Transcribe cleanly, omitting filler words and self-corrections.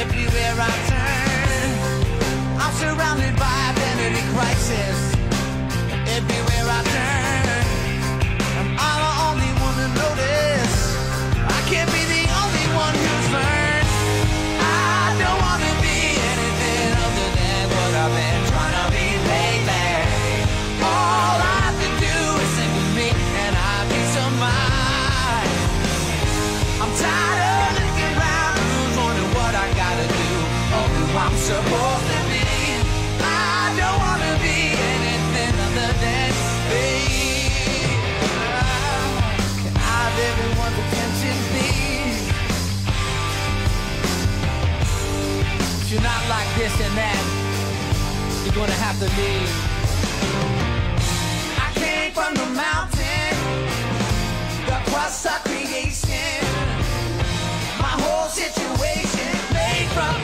Everywhere I turn, I'm surrounded by identity crisis. Everywhere I turn, I'm the only one to notice. I can't be the only one who's learned. I don't want to be anything other than what I've been trying to be lately. All I have to do is sing with me and I'll be some mind. I'm tired of looking around, who's wondering what I gotta do or who I'm supposed to be. I don't want to be anything other than me. Can I have everyone's attention, please? If you're not like this and that, you're gonna have to leave. I came from the mountain, the crust of creation. My whole situation made from